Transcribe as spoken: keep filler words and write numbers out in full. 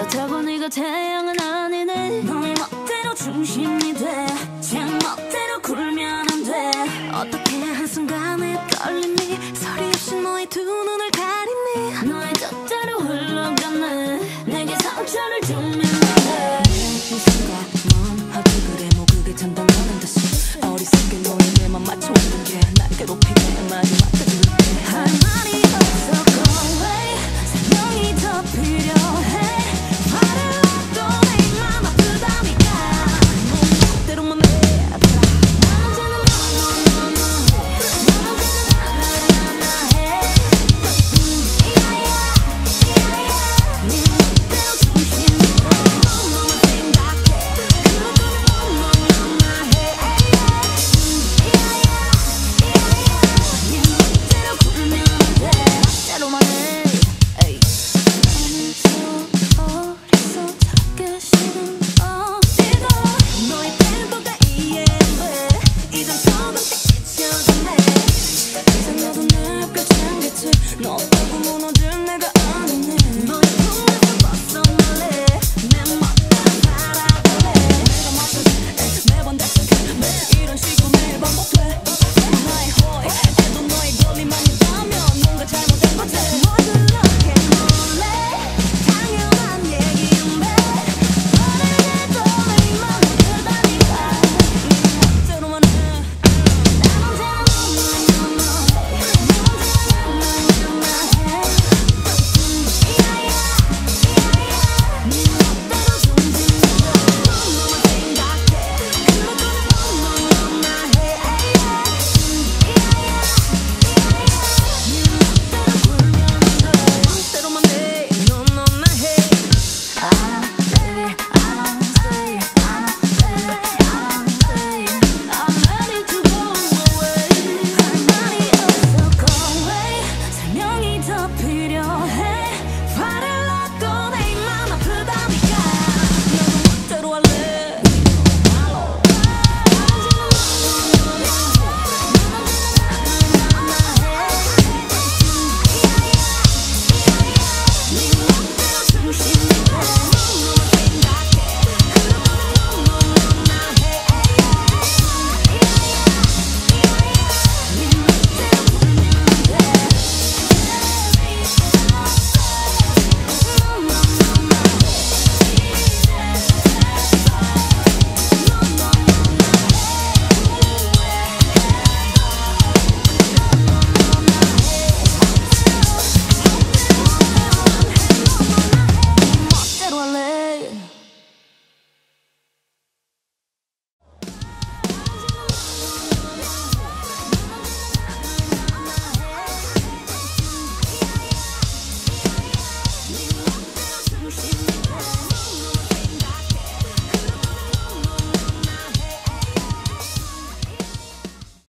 그렇다고 네가 태양은 아니네. 너의 멋대로 중심이 돼. 제 멋대로 굴면 안 돼. 어떻게 한순간에 떨림이 소리 없이 너의 두 눈을 가리니. 너의 뜻대로 흘러가네. 내게 상처를 주면 안 돼. 이 순간 넌 어찌 그래 뭐 그게 된다면 다시 어리석게 너의 내맘 맞춰오는 게 날 괴롭히고